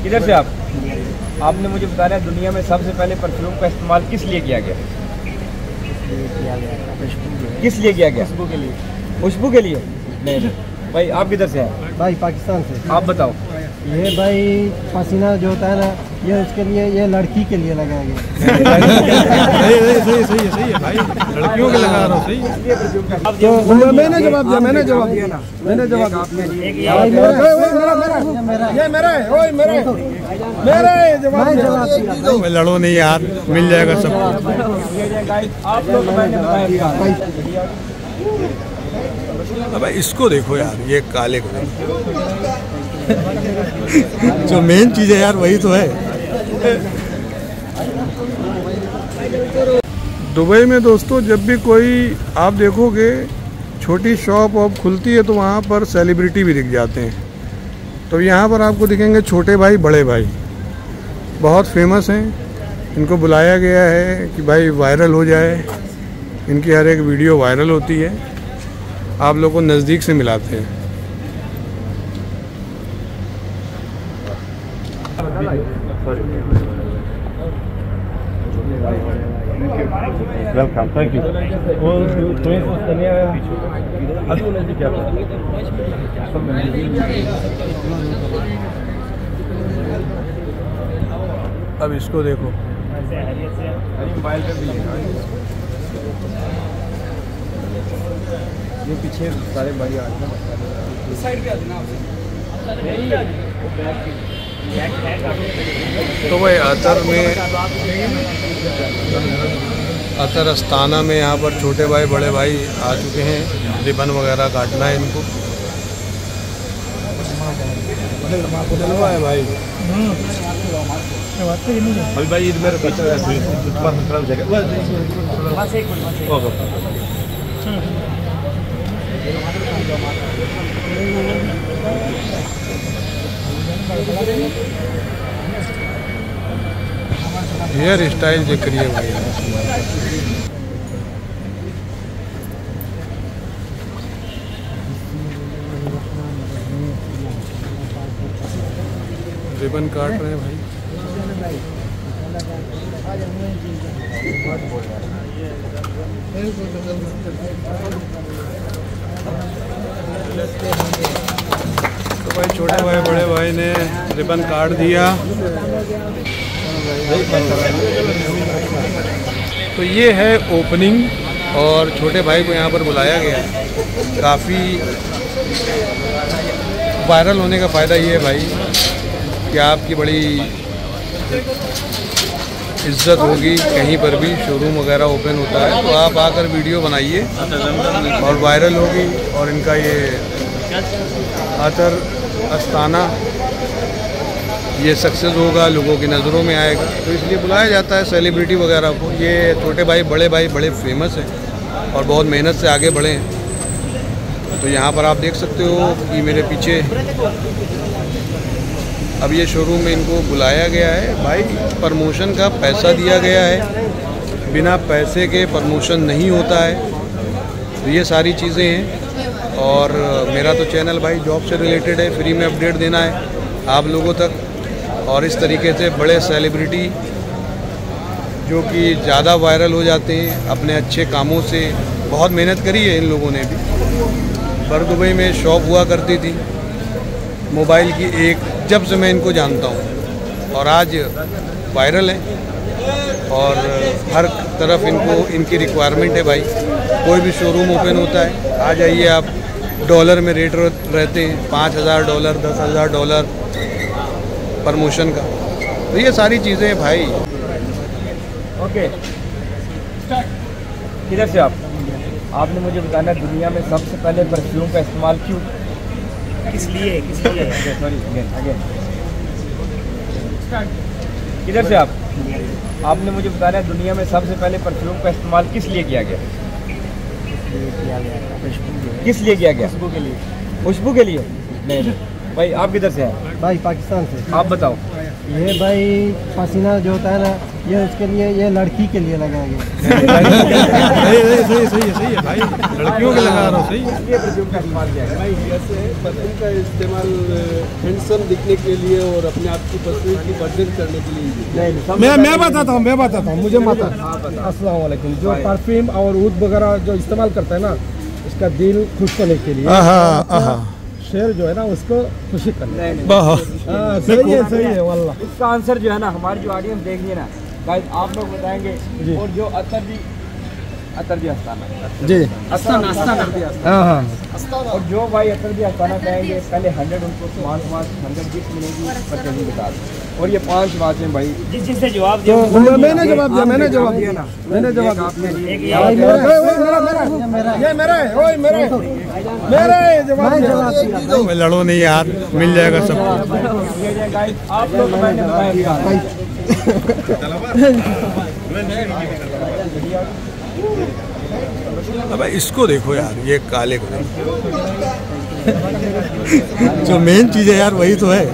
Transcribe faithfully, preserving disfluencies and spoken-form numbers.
किधर से आप? आपने मुझे बताया दुनिया में सबसे पहले परफ्यूम का इस्तेमाल किस लिए किया गया? किया गया खुशबू। किस लिए किया गया? खुशबू के लिए। खुशबू के लिए? नहीं भाई, आप किधर से हैं? भाई पाकिस्तान से। आप बताओ। ये भाई पसीना जो होता है ना, ये उसके लिए, ये लड़की के लिए लगाया गया। सही सही सही सही है भाई, लड़कियों के लगा रहा हूँ। सही तो मैंने जवाब दिया, मैंने जवाब दिया ना, मैंने जवाब दिया। ये मेरा है, ओए मेरा है, मेरा है जवाब। लड़ो नहीं यार, मिल जाएगा सब। आप लोग अब इसको देखो यार, ये काले को जो मेन चीज है यार वही तो है। दुबई में दोस्तों जब भी कोई आप देखोगे छोटी शॉप वॉप खुलती है तो वहाँ पर सेलिब्रिटी भी दिख जाते हैं। तो यहाँ पर आपको दिखेंगे छोटे भाई बड़े भाई, बहुत फेमस हैं। इनको बुलाया गया है कि भाई वायरल हो जाए, इनकी हर एक वीडियो वायरल होती है, आप लोगों को नज़दीक से मिलाते हैं। Welcome, thank you. अब इसको देखो, ये पीछे सारे बड़ी तो भाई अतर में, अतर अस्ताना में यहाँ पर छोटे भाई बड़े भाई आ चुके हैं। रिबन वगैरह काटना है इनको। है भाई अभी भाई इधर मेरे हेयर स्टाइल जो करिए भाई। रिबन काट रहे हैं भाई। तो भाई छोटे भाई बड़े भाई ने रिबन काट दिया। तो ये है ओपनिंग और छोटे भाई को यहाँ पर बुलाया गया। काफ़ी वायरल होने का फ़ायदा ये है भाई कि आपकी बड़ी इज्जत होगी। कहीं पर भी शोरूम वगैरह ओपन होता है तो आप आकर वीडियो बनाइए और वायरल होगी। और इनका ये अतर अस्ताना ये सक्सेस होगा, लोगों की नज़रों में आएगा, तो इसलिए बुलाया जाता है सेलिब्रिटी वगैरह को। ये छोटे भाई बड़े भाई बड़े फेमस हैं और बहुत मेहनत से आगे बढ़े हैं। तो यहाँ पर आप देख सकते हो कि मेरे पीछे अब ये शोरूम में इनको बुलाया गया है। भाई प्रमोशन का पैसा दिया गया है, बिना पैसे के प्रमोशन नहीं होता है। तो ये सारी चीज़ें हैं। और मेरा तो चैनल भाई जॉब से रिलेटेड है, फ्री में अपडेट देना है आप लोगों तक। और इस तरीके से बड़े सेलिब्रिटी जो कि ज़्यादा वायरल हो जाते हैं अपने अच्छे कामों से। बहुत मेहनत करी है इन लोगों ने भी। पर दुबई में शॉप हुआ करती थी मोबाइल की एक, जब से मैं इनको जानता हूँ, और आज वायरल है और हर तरफ इनको इनकी रिक्वायरमेंट है भाई। कोई भी शोरूम ओपन होता है, आ जाइए आप। डॉलर में रेट रहते हैं, पाँच हज़ार डॉलर, दस हज़ार डॉलर प्रमोशन का। तो ये सारी चीज़ें भाई। ओके, किधर से आप? आपने मुझे बताना दुनिया में सबसे पहले परफ्यूम का इस्तेमाल क्यों, किस लिए, किस लिए? सॉरी अगेन अगेन किधर से आप? आपने मुझे बताया दुनिया में सबसे पहले परफ्यूम का इस्तेमाल किस लिए किया गया? किया गया खुशबू। किस लिए किया गया? खुशबू के लिए। खुशबू के लिए? नहीं भाई आप किधर से हैं? भाई पाकिस्तान से। आप बताओ। ये भाई पसीना जो होता है ना, ये उसके लिए, ये लड़की के लिए लगाया गया। सही सही सही है सही है भाई, लड़कियों के लगा रहा हूँ सही है। ये परफ्यूम का इस्तेमाल किया है भाई जैसे परफ्यूम का इस्तेमाल हैंडसम दिखने के लिए और अपने आप की तस्वीर की वर्धन करने के लिए। मैं मैं बताता हूँ मैं बताता हूँ मुझे माता अस्सलाम वालेकुम। जो परफ्यूम और ऊद वगैरह जो इस्तेमाल करता है ना, इसका दिल खुश होने के लिए, शेर जो है ना उसको खुशी करना। हाँ, सही है सही है वल्लाह। इसका आंसर जो है ना हमारी जो ऑडियंस देख रही है ना गाइस, आप लोग बताएंगे। और जो अतर जी अतर जी अस्ताना जी अस्ताना अस्ताना हाँ हाँ और जो भाई अतर जी अस्ताना कहेंगे पहले हंड्रेड उनको स्मार्ट स्मार्ट हंड्रेड गिफ्ट मिलेगी परचेजिंग के साथ। और ये पांच बातें भाई जिस जिससे जवाब दिया तो मैंने जवाब दिया मैंने जवाब दिया ना मैंने जवाब दिया। ये मेरा है ओए मेरा है मेरा है जवाब। लड़ो नहीं यार, मिल जाएगा सबको। आप लोग मैंने बताया अब इसको देखो यार, ये काले को जो मेन चीज है यार वही तो है।